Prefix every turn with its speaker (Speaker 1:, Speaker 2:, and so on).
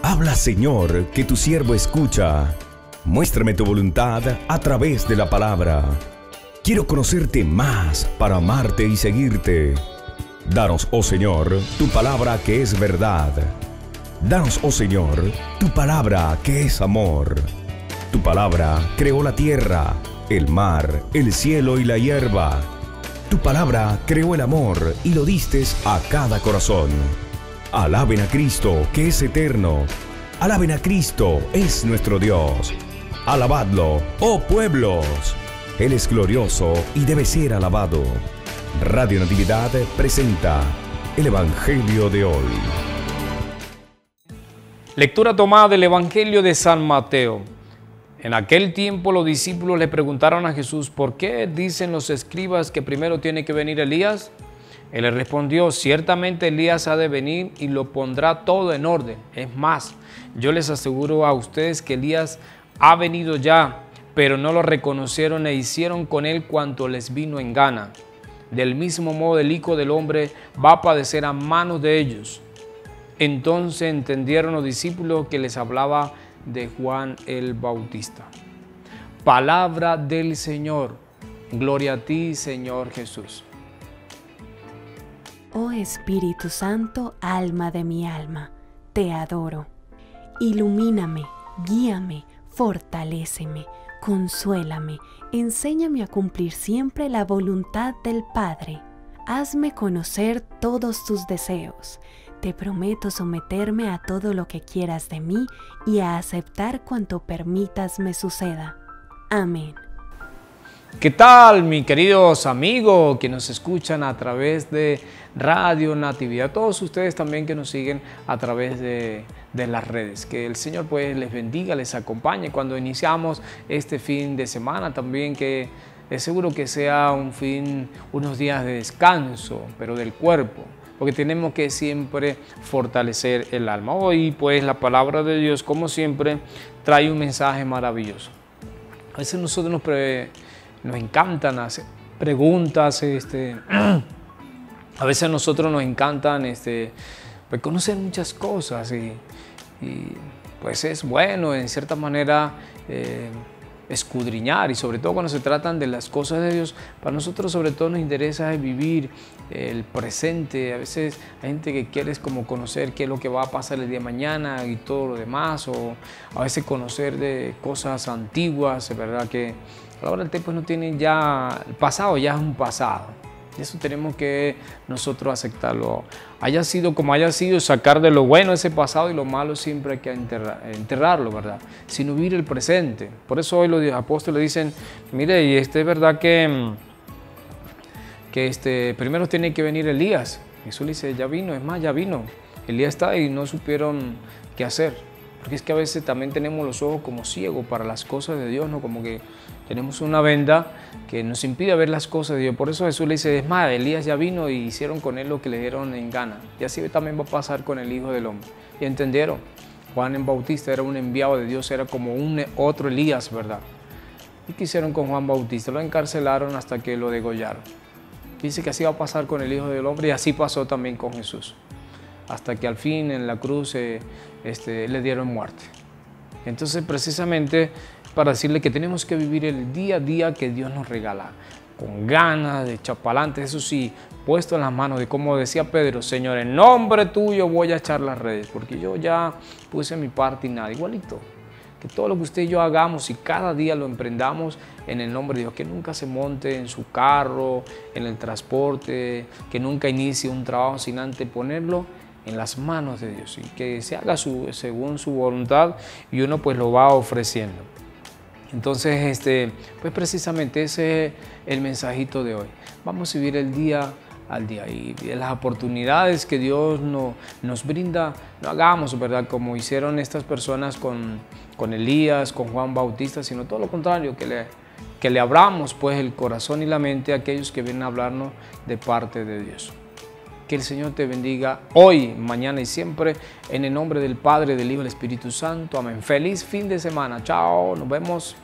Speaker 1: Habla, Señor, que tu siervo escucha. Muéstrame tu voluntad a través de la palabra. Quiero conocerte más para amarte y seguirte. Danos, oh Señor, tu palabra que es verdad. Danos, oh Señor, tu palabra que es amor. Tu palabra creó la tierra, el mar, el cielo y la hierba. Tu palabra creó el amor y lo distes a cada corazón. Alaben a Cristo, que es eterno. Alaben a Cristo, es nuestro Dios. Alabadlo, oh pueblos. Él es glorioso y debe ser alabado. Radio Natividad presenta el Evangelio de hoy.
Speaker 2: Lectura tomada del Evangelio de San Mateo. En aquel tiempo los discípulos le preguntaron a Jesús: ¿por qué dicen los escribas que primero tiene que venir Elías? Él les respondió: ciertamente Elías ha de venir y lo pondrá todo en orden. Es más, yo les aseguro a ustedes que Elías ha venido ya, pero no lo reconocieron e hicieron con él cuanto les vino en gana. Del mismo modo el Hijo del Hombre va a padecer a manos de ellos. Entonces entendieron los discípulos que les hablaba de Juan el Bautista. Palabra del Señor. Gloria a ti, Señor Jesús.
Speaker 3: Oh Espíritu Santo, alma de mi alma, te adoro. Ilumíname, guíame, fortaléceme, consuélame, enséñame a cumplir siempre la voluntad del Padre. Hazme conocer todos tus deseos. Te prometo someterme a todo lo que quieras de mí y a aceptar cuanto permitas me suceda. Amén.
Speaker 2: ¿Qué tal, mis queridos amigos que nos escuchan a través de Radio Natividad? Todos ustedes también que nos siguen a través de las redes. Que el Señor pues les bendiga, les acompañe cuando iniciamos este fin de semana. También que es seguro que sea unos días de descanso, pero del cuerpo, porque tenemos que siempre fortalecer el alma. Hoy pues la palabra de Dios, como siempre, trae un mensaje maravilloso. A veces nosotros nos encantan hacer preguntas, a veces a nosotros nos encantan pues conocer muchas cosas y pues es bueno en cierta manera escudriñar, y sobre todo cuando se tratan de las cosas de Dios. Para nosotros sobre todo nos interesa vivir el presente. A veces hay gente que quiere como conocer qué es lo que va a pasar el día de mañana y todo lo demás, o a veces conocer de cosas antiguas, es verdad que ahora el tiempo no tiene ya, el pasado ya es un pasado. Y eso tenemos que nosotros aceptarlo. Haya sido como haya sido, sacar de lo bueno ese pasado, y lo malo siempre hay que enterrarlo, ¿verdad? Sino vivir el presente. Por eso hoy los apóstoles dicen: mire, y es verdad que primero tiene que venir Elías. Jesús le dice: ya vino, es más, ya vino. Elías está y no supieron qué hacer. Porque es que a veces también tenemos los ojos como ciegos para las cosas de Dios, ¿no? Como que tenemos una venda que nos impide ver las cosas de Dios. Por eso Jesús le dice: es más, Elías ya vino y hicieron con él lo que le dieron en gana. Y así también va a pasar con el Hijo del Hombre. Y entendieron, Juan el Bautista era un enviado de Dios, era como otro Elías, ¿verdad? ¿Y qué hicieron con Juan Bautista? Lo encarcelaron hasta que lo degollaron. Dice que así va a pasar con el Hijo del Hombre, y así pasó también con Jesús. Hasta que al fin en la cruz le dieron muerte. Entonces, precisamente para decirle que tenemos que vivir el día a día que Dios nos regala, con ganas de echar para adelante, eso sí, puesto en las manos de, como decía Pedro: Señor, en nombre tuyo voy a echar las redes, porque yo ya puse mi parte y nada. Igualito, que todo lo que usted y yo hagamos y cada día lo emprendamos en el nombre de Dios, que nunca se monte en su carro, en el transporte, que nunca inicie un trabajo sin antes ponerlo en las manos de Dios, y que se haga según su voluntad, y uno pues lo va ofreciendo. Entonces, pues precisamente ese es el mensajito de hoy. Vamos a vivir el día al día, y de las oportunidades que Dios nos brinda, no hagamos, ¿verdad?, como hicieron estas personas con Elías, con Juan Bautista, sino todo lo contrario, que le abramos pues el corazón y la mente a aquellos que vienen a hablarnos de parte de Dios. Que el Señor te bendiga hoy, mañana y siempre, en el nombre del Padre, del Hijo y del Espíritu Santo. Amén. Feliz fin de semana. Chao, nos vemos.